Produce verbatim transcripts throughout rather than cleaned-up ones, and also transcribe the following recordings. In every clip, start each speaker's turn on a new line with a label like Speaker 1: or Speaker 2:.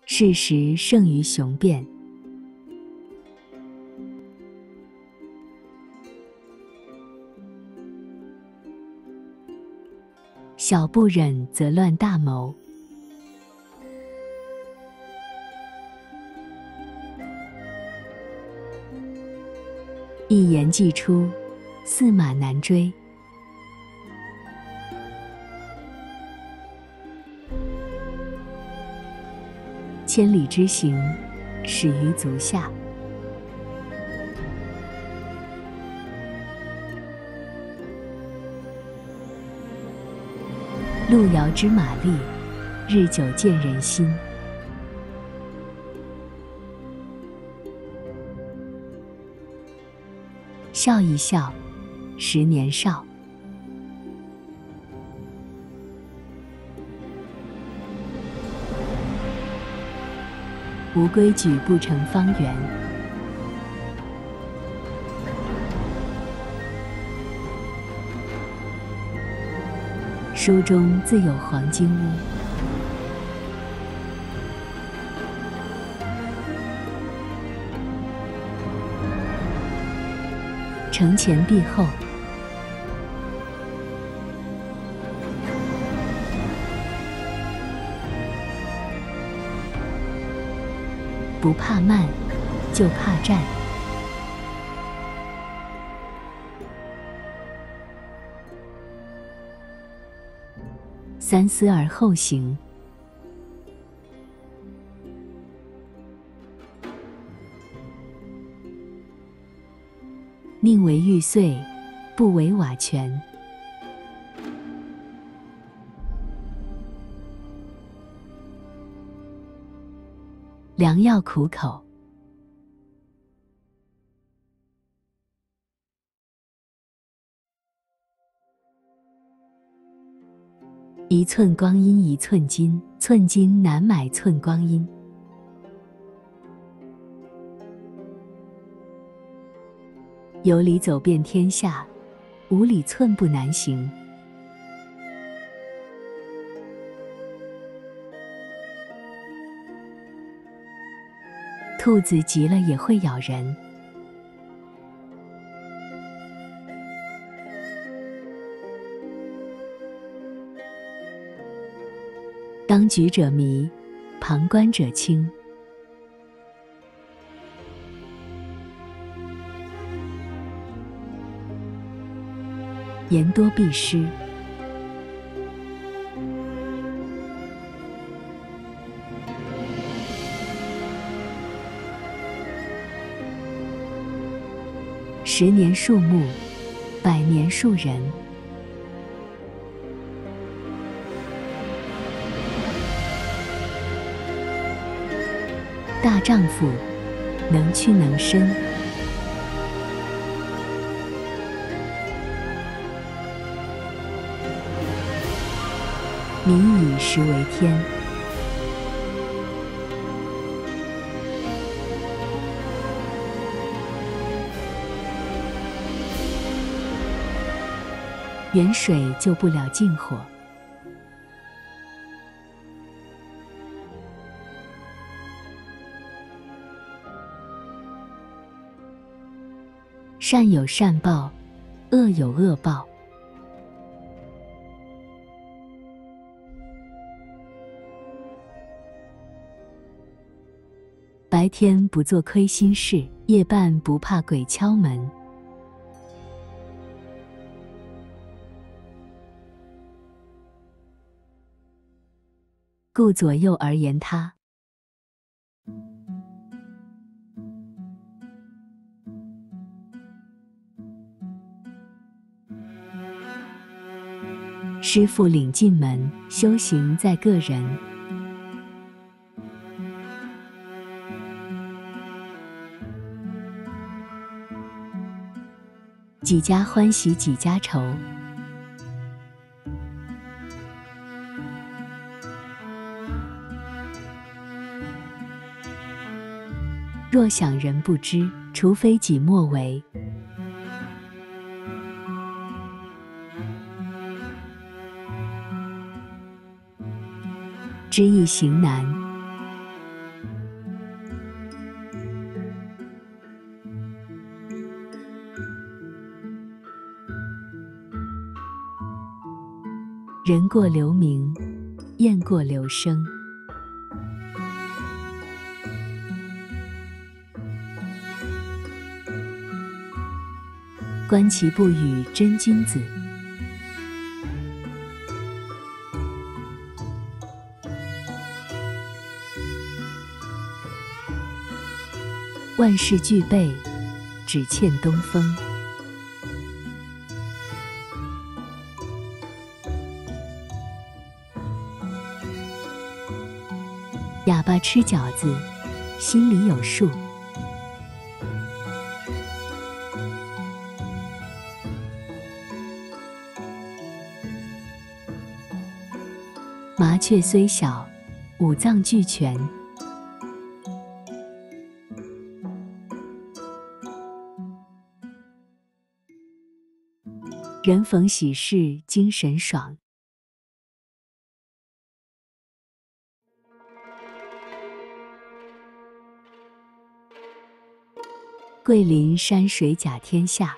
Speaker 1: 事实胜于雄辩。小不忍则乱大谋。一言既出，驷马难追。千里之行，始于足下。路遥知马力，日久见人心。笑一笑，十年少。无规矩不成方圆。书中自有黄金屋。承前毖后。不怕慢，就怕站。三思而后行。宁为玉碎，不为瓦全。良药苦口。一寸光阴一寸金，寸金难买寸光阴。有理走遍天下，无理寸步难行。兔子急了也会咬人。当局者迷，旁观者清。言多必失。十年树木，百年树人。大丈夫，能屈能伸。民以食为天。远水救不了近火。善有善报，恶有恶报。白天不做亏心事，夜半不怕鬼敲门。顾左右而言他。师父领进门，修行在个人。几家欢喜几家愁。若想人不知，除非己莫为。知易行难。 人过留名，雁过留声。观其不语真君子。万事俱备，只欠东风。哑巴吃饺子，心里有数。麻雀虽小，五脏俱全。人逢喜事精神爽。桂林山水甲天下。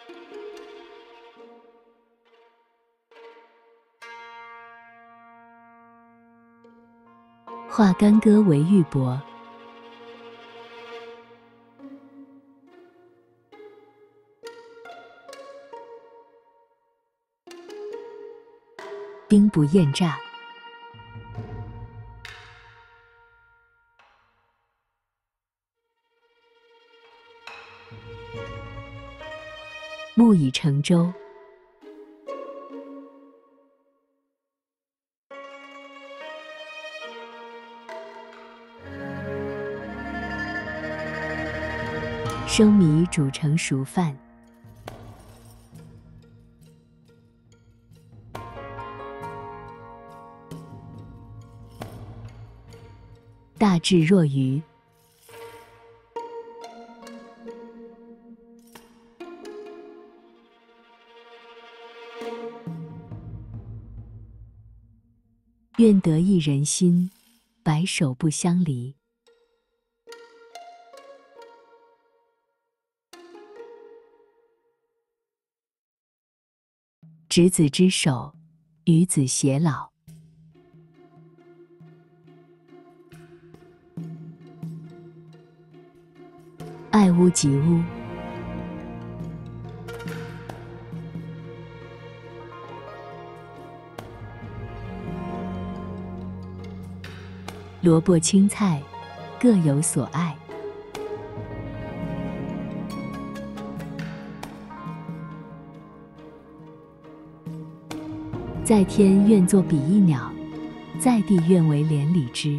Speaker 1: 化干戈为玉帛。兵不厌诈。木已成舟。生米煮成熟饭。大智若愚。愿得一人心，白首不相离。执子之手，与子偕老。爱屋及乌。萝卜青菜，各有所爱。在天愿作比翼鸟，在地愿为连理枝。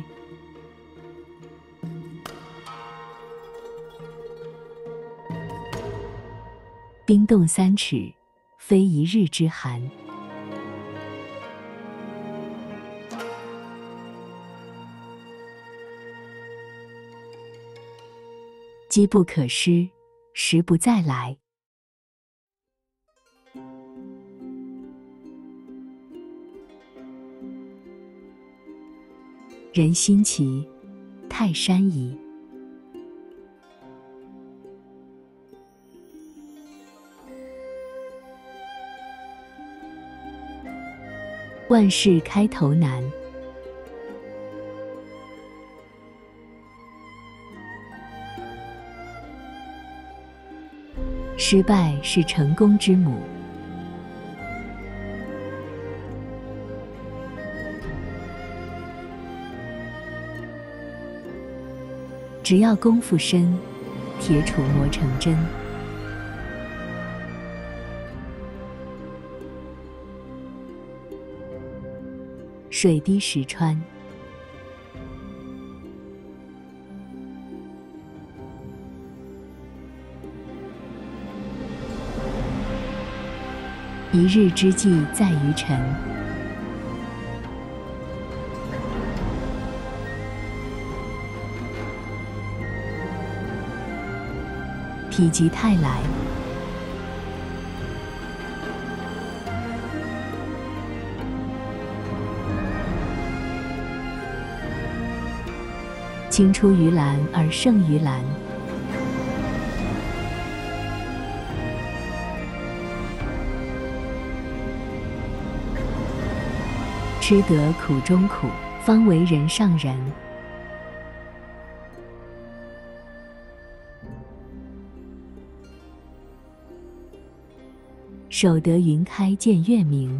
Speaker 1: 冰冻三尺，非一日之寒。机不可失，时不再来。人心齐，泰山移。万事开头难。失败是成功之母。只要功夫深，铁杵磨成针。水滴石穿。一日之计在于晨。否极泰来。青出于蓝而胜于蓝。 吃得苦中苦，方为人上人。守得云开见月明，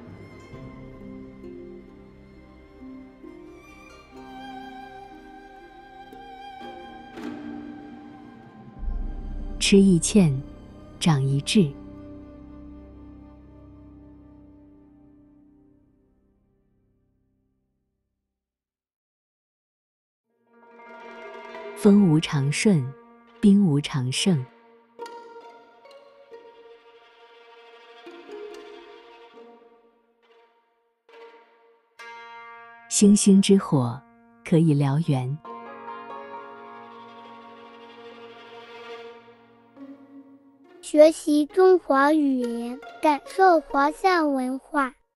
Speaker 1: 吃一堑，长一智。风无常顺，兵无常胜。星星之火，可以燎原。
Speaker 2: 学习中华语言，感受华夏文化。